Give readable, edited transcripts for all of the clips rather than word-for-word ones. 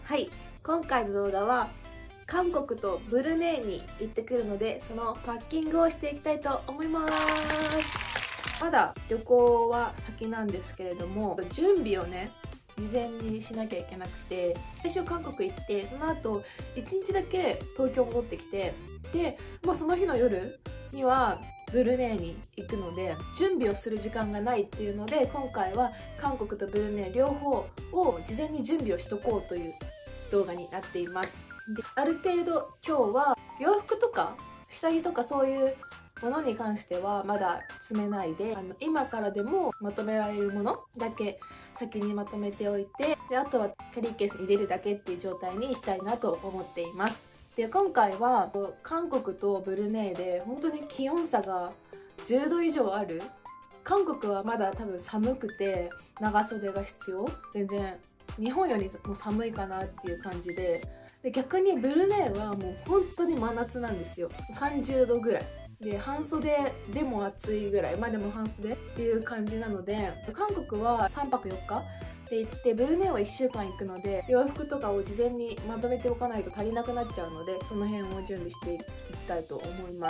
はい、今回の動画は韓国とブルネイに行ってくるので、そのパッキングをしていきたいと思います。まだ旅行は先なんですけれども、準備をね事前にしなきゃいけなくて、最初韓国行って、その後1日だけ東京戻ってきて、でもうその日の夜にはブルネイに行くので準備をする時間がないっていうので、今回は韓国とブルネイ両方を事前に準備をしとこうという動画になっています。である程度今日は洋服とか下着とかそういうものに関してはまだ詰めないで、今からでもまとめられるものだけ先にまとめておいて、であとはキャリーケースに入れるだけっていう状態にしたいなと思っています。で今回は韓国とブルネイで本当に気温差が10度以上ある。韓国はまだ多分寒くて長袖が必要、全然日本よりも寒いかなっていう感じで、逆にブルネイはもう本当に真夏なんですよ。30度ぐらいで半袖でも暑いぐらい、まあでも半袖っていう感じなので、韓国は3泊4日で行って、ブルネイは1週間行くので洋服とかを事前にまとめておかないと足りなくなっちゃうので、その辺を準備していきたいと思います。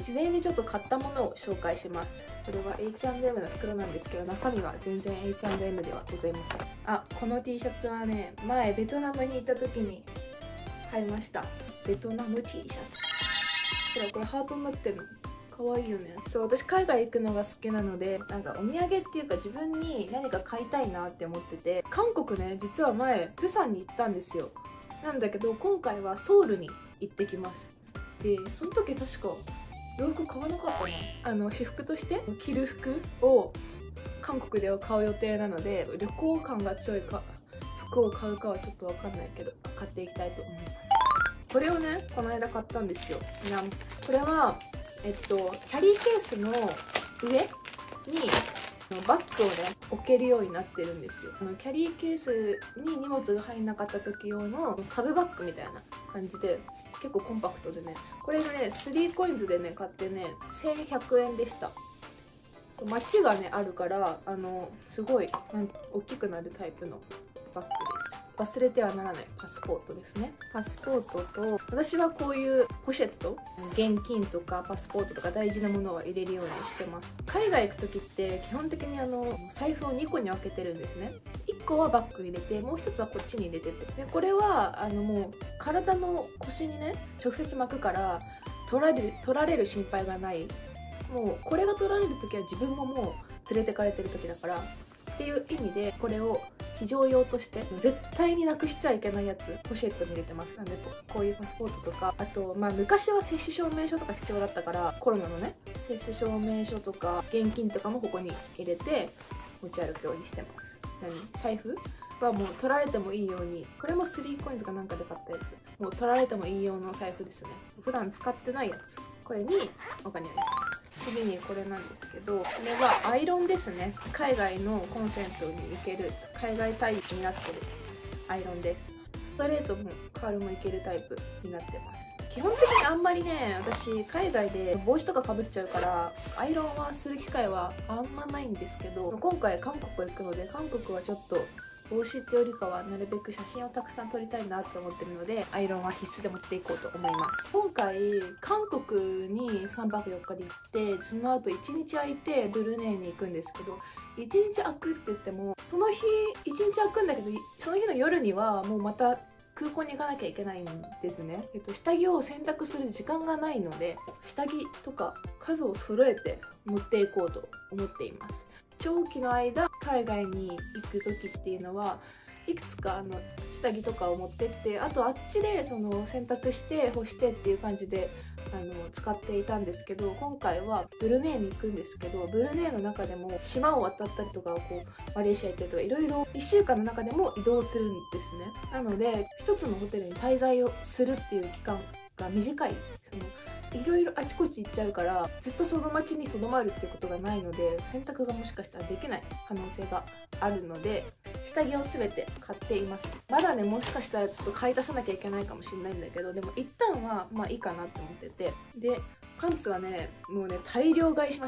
事前にちょっと買ったものを紹介します。これは H&M の袋なんですけど、中身は全然 H&M ではございません。あ、この T シャツはね、前ベトナムに行った時に買いました。ベトナム T シャツ。これハートになってるの可愛いよね。そう、私海外行くのが好きなので、なんかお土産っていうか自分に何か買いたいなって思ってて、韓国ね、実は前プサンに行ったんですよ。なんだけど今回はソウルに行ってきます。でその時確か洋服買わなかったな。私服として着る服を韓国では買う予定なので、旅行感が強いか服を買うかはちょっと分かんないけど買っていきたいと思います。これをねこの間買ったんですよ。これはキャリーケースの上にバッグをね置けるようになってるんですよ。キャリーケースに荷物が入んなかった時用のサブバッグみたいな感じで、結構コンパクトでね、これね3コインズでね買ってね1100円でした。そう、マチがねあるからすごい大きくなるタイプのバッグです。忘れてはならないパスポートですね。パスポートと、私はこういうポシェット、現金とかパスポートとか大事なものは入れるようにしてます。海外行く時って基本的に財布を2個に分けてるんですね。1個はバッグに入れて、もう1つはこっちに入れてて、でこれはもう体の腰にね直接巻くから取られる心配がない。もうこれが取られる時は自分ももう連れてかれてる時だからっていう意味で、これを非常用として絶対になくしちゃいけないやつポシェットに入れてます。なんでこういうパスポートとか、あと昔は接種証明書とか必要だったから、コロナのね接種証明書とか現金とかもここに入れて持ち歩くようにしてます。財布はもう取られてもいいように、これも3コインズかなんかで買ったやつ、もう取られてもいい用の財布ですね。普段使ってないやつ、これにお金を入れてます。次にこれなんですけど、これはアイロンですね。海外のコンセントに行ける、海外タイプになってるアイロンです。ストレートもカールもいけるタイプになってます。基本的にあんまりね、私海外で帽子とかかぶっちゃうからアイロンはする機会はあんまないんですけど、今回韓国行くので、韓国はちょっと帽子ってよりかはなるべく写真をたくさん撮りたいなって思ってるので、アイロンは必須で持っていこうと思います。今回韓国に3泊4日で行って、その後1日空いてブルネイに行くんですけど、1日空くって言ってもその日1日空くんだけど、その日の夜にはもうまた空港に行かなきゃいけないんですね。下着を洗濯する時間がないので、下着とか数を揃えて持っていこうと思っています。長期の間海外に行く時っていうのはいくつか下着とかを持ってって、あとあっちで洗濯して干してっていう感じで使っていたんですけど、今回はブルネイに行くんですけど、ブルネイの中でも島を渡ったりとか、マレーシア行ったりとか、いろいろ1週間の中でも移動するんですね。なので一つのホテルに滞在をするっていう期間が短い。いろいろあちこち行っちゃうから、ずっとその街にとどまるってことがないので、洗濯がもしかしたらできない可能性があるので、下着を全て買っています。まだね、もしかしたらちょっと買い足さなきゃいけないかもしれないんだけど、でも一旦はまあいいかなって思ってて、でパンツはねもうね大量買いしました。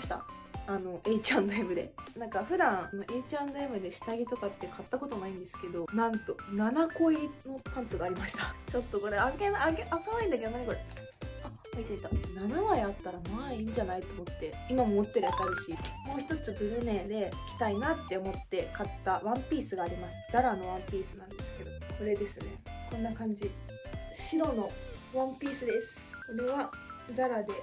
H&M で。なんか普段H&M で下着とかって買ったことないんですけど、なんと7個入りのパンツがありました。ちょっとこれ開かないんだけど、何これ。開いていた。7枚あったらまあいいんじゃないと思って、今も持ってるやつあるし、もう一つブルネーで着たいなって思って買ったワンピースがあります。ザラのワンピースなんですけど、これですね。こんな感じ。白のワンピースです。これはザラで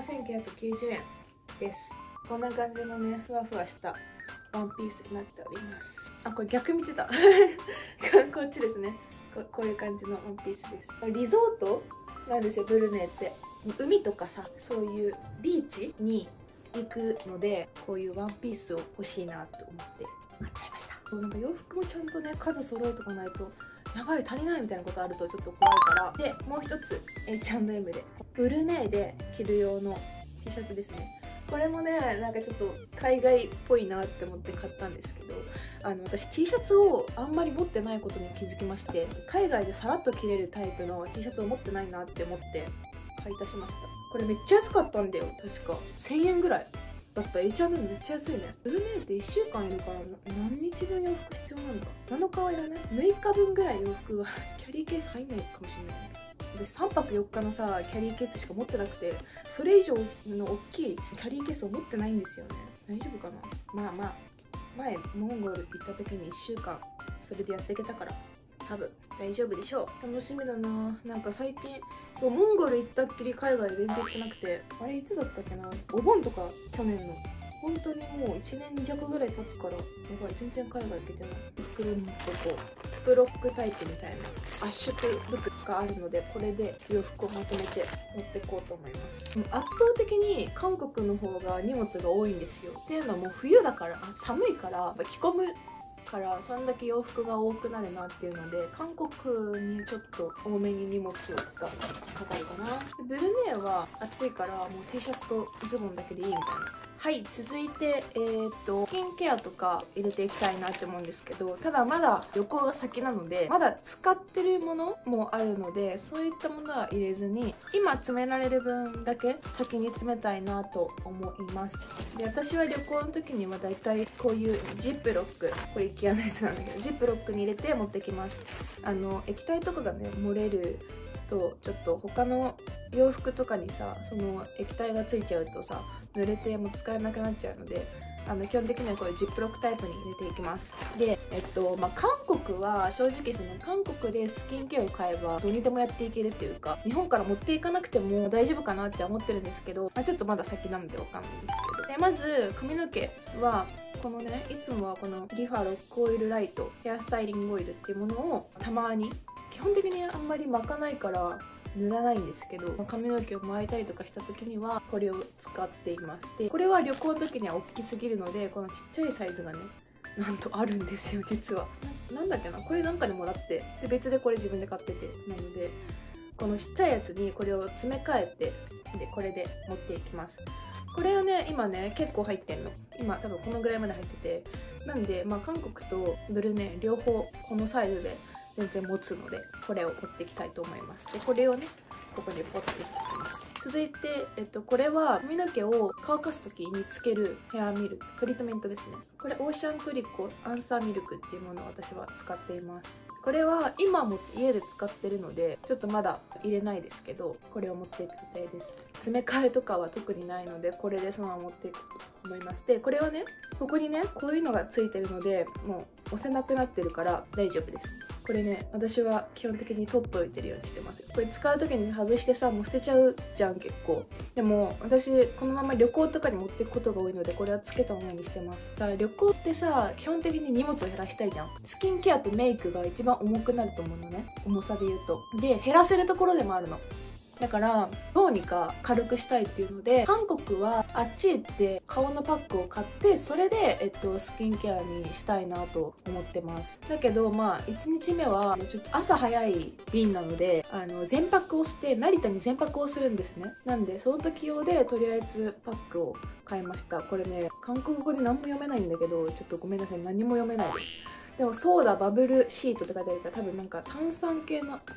7990円です。こんな感じのね、ふわふわしたワンピースになっております。あ、これ逆見てた。こっちですね。こういう感じのワンピースです。リゾートなんですよ、ブルネーって。海とかさ、そういうビーチに行くので、こういうワンピースを欲しいなと思って買っちゃいました。なんか洋服もちゃんとね、数揃えとかないとやばい足りないみたいなことあるとちょっと怖いから。で、もう一つ H&M でブルネーで着る用の T シャツですね。これもね、なんかちょっと海外っぽいなって思って買ったんですけど、私 T シャツをあんまり持ってないことに気づきまして、海外でさらっと着れるタイプの T シャツを持ってないなって思って買い足しました。これめっちゃ安かったんだよ。確か1000円ぐらいだった。 H&M めっちゃ安いね。ブルネーって1週間いるから何日分洋服必要なんだ。7日はいらない。6日分ぐらい洋服はキャリーケース入んないかもしれない。で3泊4日のさキャリーケースしか持ってなくて、それ以上の大きいキャリーケースを持ってないんですよね。大丈夫かな。まあ前モンゴル行った時に1週間それでやっていけたから多分大丈夫でしょう。楽しみだな。なんか最近そうモンゴル行ったっきり海外全然行ってなくて、あれいつだったっけな、お盆とか去年の本当にもう1年弱ぐらい経つから、やばい全然海外行けてない。袋にこうプロックタイプみたいな圧縮服があるので、これで洋服をまとめて持っていこうと思います。圧倒的に韓国の方が荷物が多いんですよ。っていうのはもう冬だから寒いから着込むからそんだけ洋服が多くなるなっていうので、韓国にちょっと多めに荷物がかかるかな。ブルネーは暑いからもう T シャツとズボンだけでいいみたいな。はい、続いてスキンケアとか入れていきたいなって思うんですけど、ただまだ旅行が先なのでまだ使ってるものもあるので、そういったものは入れずに今詰められる分だけ先に詰めたいなと思います。で、私は旅行の時にはだいたいこういうジップロック、これIKEAのやつなんだけど、ジップロックに入れて持ってきます。液体とかがね漏れるとちょっと他の洋服とかにさその液体がついちゃうとさ濡れても使えなくなっちゃうので、基本的にはこれジップロックタイプに入れていきます。で、韓国は正直その韓国でスキンケアを買えばどうにでもやっていけるっていうか、日本から持っていかなくても大丈夫かなって思ってるんですけど、ちょっとまだ先なんでわかんないんですけど。で、まず髪の毛はこのね、いつもはこのリファロックオイルライトヘアスタイリングオイルっていうものをたまに、基本的にあんまり巻かないから塗らないんですけど、髪の毛を巻いたりとかした時にはこれを使っています。で、これは旅行の時には大きすぎるので、このちっちゃいサイズがねなんとあるんですよ。実はなんだっけな、これなんかでもらって、で別でこれ自分で買ってて、なのでこのちっちゃいやつにこれを詰め替えて、でこれで持っていきます。これをね今ね結構入ってんの。今多分このぐらいまで入ってて、なんで韓国とブルネ両方このサイズで全然持つので、これを持っていきたいと思います。でこれをねここにポッと入れていきます。続いて、これは髪の毛を乾かす時につけるヘアミルク、トリートメントですね。これオーシャントリコアンサーミルクっていうものを私は使っています。これは今も家で使ってるのでちょっとまだ入れないですけど、これを持っていく予定です。詰め替えとかは特にないので、これでそのまま持っていくと思います。でこれはね、ここにねこういうのがついてるのでもう押せなくなってるから大丈夫です。これね私は基本的に取っておいてるようにしてます。これ使う時に外してさもう捨てちゃうじゃん結構。でも私このまま旅行とかに持っていくことが多いので、これはつけたままにしてます。だから旅行ってさ基本的に荷物を減らしたいじゃん。スキンケアとメイクが一番重くなると思うのね、重さで言うと。で減らせるところでもあるの。だからどうにか軽くしたいっていうので、韓国はあっち行って顔のパックを買って、それで、スキンケアにしたいなと思ってます。だけど1日目はちょっと朝早い便なので全泊をして成田に全泊をするんですね。なんでその時用でとりあえずパックを買いました。これね韓国語で何も読めないんだけど、ちょっとごめんなさい、何も読めないです。でもソーダバブルシートって書いてあるから、多分なんか炭酸系の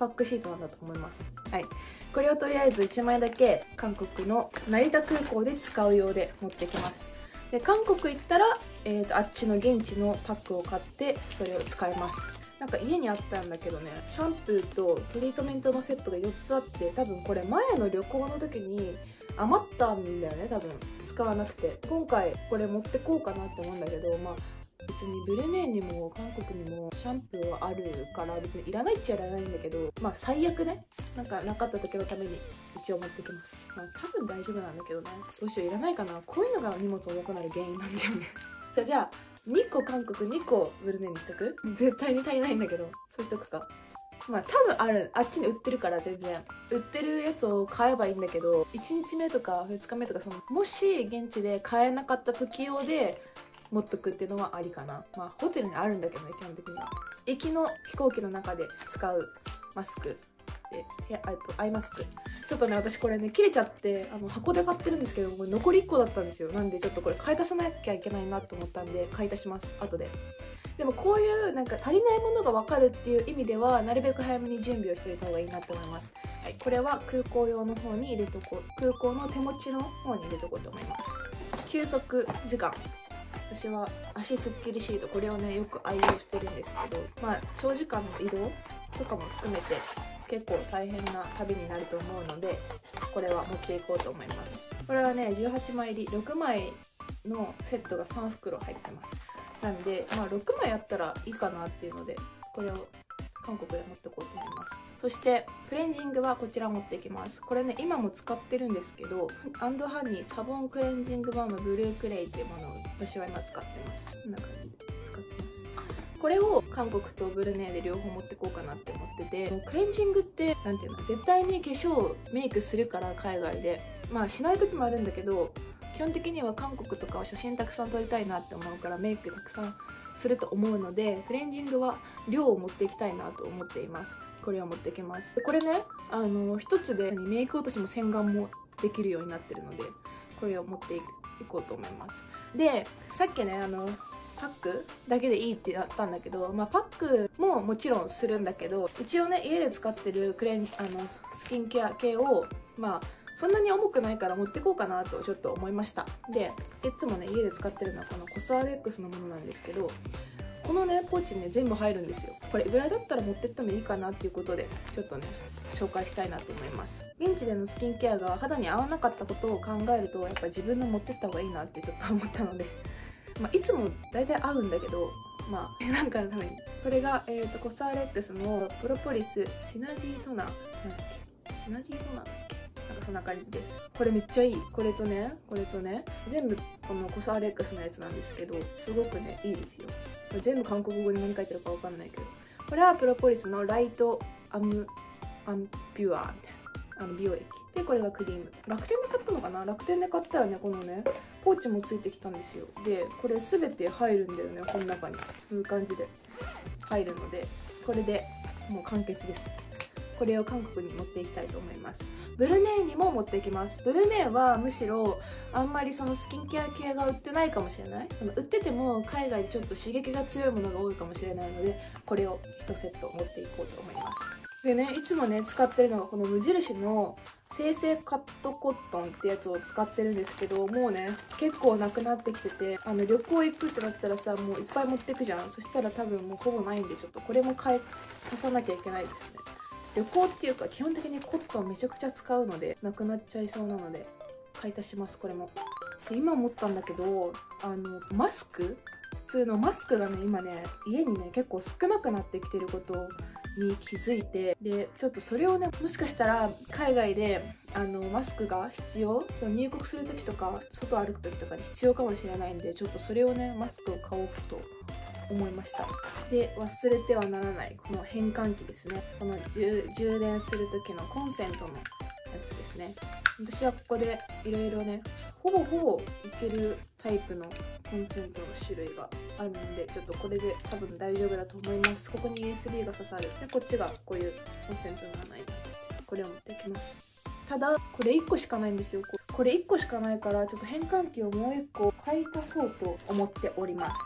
パックシートなんだと思います。はい、これをとりあえず1枚だけ韓国の成田空港で使うようで持ってきます。で韓国行ったら、あっちの現地のパックを買ってそれを使います。なんか家にあったんだけどね、シャンプーとトリートメントのセットが4つあって、多分これ前の旅行の時に余ったんだよね、多分使わなくて。今回これ持ってこうかなって思うんだけど、まあ別にブルネイにも韓国にもシャンプーはあるから別にいらないっちゃいらないんだけど、まあ最悪ね、なんかなかった時のために一応持ってきます。まあ多分大丈夫なんだけどね。どうしよう、いらないかな。こういうのが荷物重くなる原因なんだよね。じゃあ2個韓国2個ブルネイにしとく？絶対に足りないんだけど、そうしとくか。まあ多分ある、あっちに売ってるから全然売ってるやつを買えばいいんだけど、1日目とか2日目とかもし現地で買えなかった時用で持っとくっていうのはありかな。まあホテルにあるんだけどね、基本的には。行きの飛行機の中で使うマスクで、アイマスク。ちょっとね、私これね切れちゃって箱で買ってるんですけど、これ残り1個だったんですよ。なんでちょっとこれ買い足さなきゃいけないなと思ったんで買い足します後で。でもこういうなんか足りないものが分かるっていう意味ではなるべく早めに準備をしておいた方がいいなと思います。はい、これは空港用の方に入れとこう。空港の手持ちの方に入れとこうと思います。休息時間、私は足すっきりシート、これをねよく愛用してるんですけど、まあ長時間の移動とかも含めて結構大変な旅になると思うので、これは持っていこうと思います。これはね18枚入り6枚のセットが3袋入ってます。なんでまあ6枚あったらいいかなっていうので、これを韓国で持ってこうと思います。そしてクレンジングはこちら持っていきます。これね今も使ってるんですけど、アンドハニーサボンクレンジングバームブルークレイっていうものを私は今使ってます。こんな感じで使ってます。これを韓国とブルネイで両方持ってこうかなって思ってて、クレンジングってなんていうの、絶対に化粧メイクするから海外で、まあしない時もあるんだけど、基本的には韓国とかは写真たくさん撮りたいなって思うからメイクたくさんすると思うので、クレンジングは量を持っていきたいなと思っています。これを持ってきます。でこれね一つでメイク落としも洗顔もできるようになってるので、これを持っていこうと思います。でさっきねパックだけでいいってやったんだけど、まあ、パックももちろんするんだけど、一応ね家で使ってるスキンケア系をまあそんなに重くないから持ってこうかなとちょっと思いました。でいつもね家で使ってるのはこのコスアレックスのものなんですけど、このねポーチにね全部入るんですよ。これぐらいだったら持ってってもいいかなっていうことでちょっとね紹介したいなと思います。現地でのスキンケアが肌に合わなかったことを考えると、やっぱ自分の持ってった方がいいなってちょっと思ったのでまあいつも大体合うんだけど、まあなんかのためにこれが、コスアレックスのプロポリスシナジートナー、シナジートナーだっけ、なんかそんな感じです。これめっちゃいい。これとね全部このコスアレックスのやつなんですけど、すごくねいいですよ。これ全部韓国語に何書いてるかわかんないけど、これはプロポリスのライトアンピュアみたいな美容液で、これがクリーム。楽天で買ったのかな。楽天で買ったらねこのねポーチもついてきたんですよ。でこれ全て入るんだよね、この中に。こういう感じで入るので、これでもう完結です。これを韓国に持っていきたいと思います。ブルネイにも持っていきます。ブルネイはむしろあんまりそのスキンケア系が売ってないかもしれない。売ってても海外でちょっと刺激が強いものが多いかもしれないので、これを1セット持っていこうと思います。でね、いつもね使ってるのがこの無印の生成カットコットンってやつを使ってるんですけど、もうね結構なくなってきてて、旅行行くってなったらさ、もういっぱい持ってくじゃん。そしたら多分もうほぼないんで、ちょっとこれも買い足さなきゃいけないですね。旅行っていうか基本的にコットンめちゃくちゃ使うのでなくなっちゃいそうなので買い足します。これもで今思ったんだけど、マスク、普通のマスクがね今ね家にね結構少なくなってきてることに気づいて、でちょっとそれをねもしかしたら海外でマスクが必要、その入国する時とか外歩く時とかに必要かもしれないんで、ちょっとそれをねマスクを買おうと思いました。で忘れてはならないこの変換器ですね。この充電する時のコンセントのやつですね。私はここでいろいろねほぼいけるタイプのコンセントの種類があるんで、ちょっとこれで多分大丈夫だと思います。ここに USB が刺さる。でこっちがこういうコンセントがない。これを持ってきます。ただこれ1個しかないんですよ。これ1個しかないから、ちょっと変換器をもう1個買い足そうと思っております。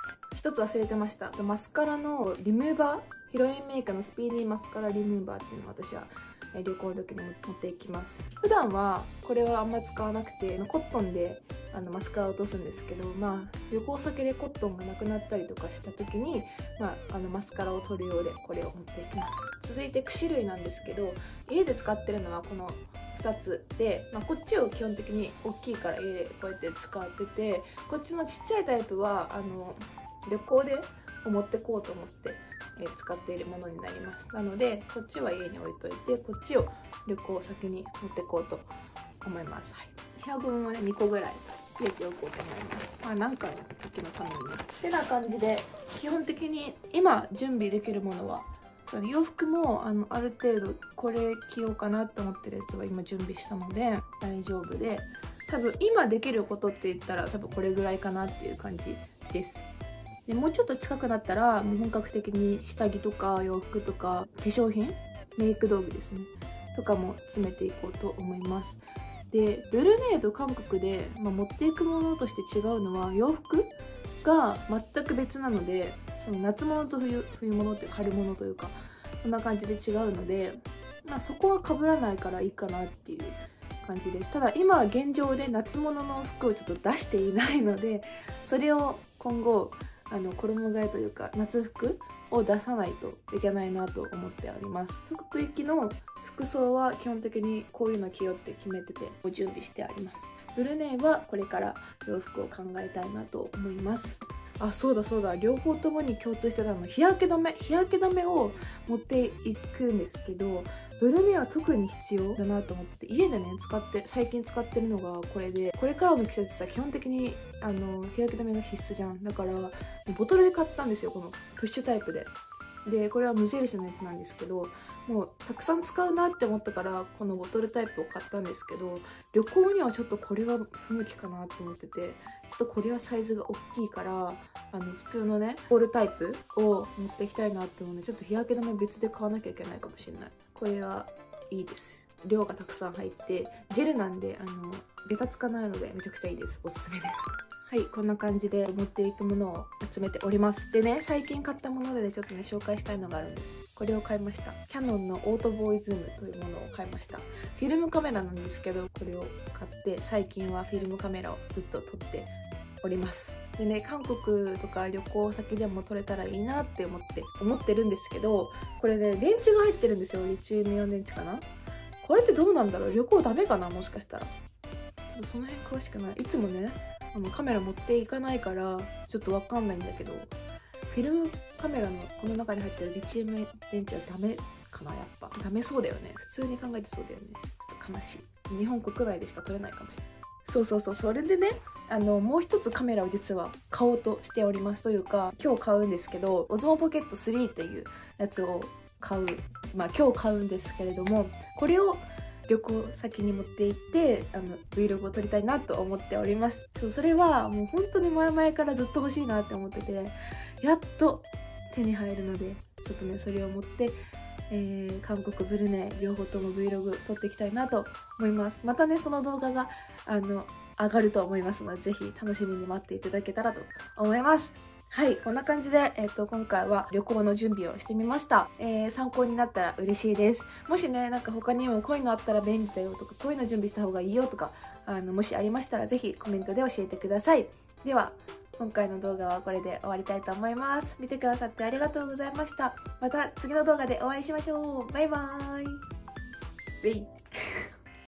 一つ忘れてました。マスカラのリムーバー、ヒロインメイクのスピーディーマスカラリムーバーっていうのを私は旅行の時に持っていきます。普段はこれはあんま使わなくて、コットンでマスカラを落とすんですけど、旅行先でコットンがなくなったりとかした時に、マスカラを取るようでこれを持っていきます。続いて櫛類なんですけど、家で使ってるのはこの2つで、こっちを基本的に大きいから家でこうやって使ってて、こっちのちっちゃいタイプは旅行で持ってこうと思って使っているものになります。なのでこっちは家に置いといて、こっちを旅行先に持ってこうと思います。部屋分をね2個ぐらい入れておこうと思います。なんかの時のためにね。ってな感じで、基本的に今準備できるものは、その洋服もある程度これ着ようかなと思ってるやつは今準備したので大丈夫で、多分今できることって言ったら多分これぐらいかなっていう感じです。でもうちょっと近くなったらもう本格的に下着とか洋服とか化粧品、メイク道具ですねとかも詰めていこうと思います。でブルネーと韓国で、持っていくものとして違うのは洋服が全く別なので、その夏物と冬物っていうか春物というかそんな感じで違うので、そこは被らないからいいかなっていう感じです。ただ今は現状で夏物の服をちょっと出していないので、それを今後衣替えというか夏服を出さないといけないなと思っております。各域の服装は基本的にこういうの着ようって決めてて準備してあります。ブルネイはこれから洋服を考えたいなと思います。そうだ、両方ともに共通してたの日焼け止めを持っていくんですけど、ブルネは特に必要だなと思ってて、家でね最近使ってるのがこれで、これからの季節さ基本的に日焼け止めが必須じゃん。だからボトルで買ったんですよ、このプッシュタイプで。でこれは無印のやつなんですけど、もうたくさん使うなって思ったからこのボトルタイプを買ったんですけど、旅行にはちょっとこれは不向きかなと思ってて、ちょっとこれはサイズが大きいから普通のねボールタイプを持っていきたいなって思うので、ちょっと日焼け止め別で買わなきゃいけないかもしれない。これはいいです。量がたくさん入ってジェルなんでベタつかないのでめちゃくちゃいいです。おすすめです。はい、こんな感じで持っていくものを集めております。でね、最近買ったものでちょっとね紹介したいのがあるんです。これを買いました。キヤノンのオートボーイズームというものを買いました。フィルムカメラなんですけど、これを買って最近はフィルムカメラをずっと撮っております。でね、韓国とか旅行先でも撮れたらいいなって思ってるんですけど、これね電池が入ってるんですよ。リチウムイオン電池かな。これってどうなんだろう、旅行ダメかな、もしかしたら。ちょっとその辺詳しくない。いつもねカメラ持っていかないからちょっとわかんないんだけど、フィルムカメラのこの中に入ってるリチウム電池はダメかな。やっぱダメそうだよね。普通に考えてそうだよね。ちょっと悲しい。日本国内でしか撮れないかもしれない。それでねもう一つカメラを実は買おうとしております。というか今日買うんですけど、オズモポケット3っていうやつを買う、今日買うんですけれども、これを旅行先に持って行ってVlogを撮りたいなと思っております。それはもう本当に前々からずっと欲しいなって思ってて、やっと手に入るので、ちょっとねそれを持って、韓国ブルネイ両方とも Vlog 撮っていきたいなと思います。またねその動画が上がると思いますので、ぜひ楽しみに待っていただけたらと思います。はい、こんな感じで、今回は旅行の準備をしてみました。参考になったら嬉しいです。もしね、なんか他にもこういうのあったら便利だよとか、こういうの準備した方がいいよとか、もしありましたらぜひコメントで教えてください。では、今回の動画はこれで終わりたいと思います。見てくださってありがとうございました。また次の動画でお会いしましょう。バイバーイ。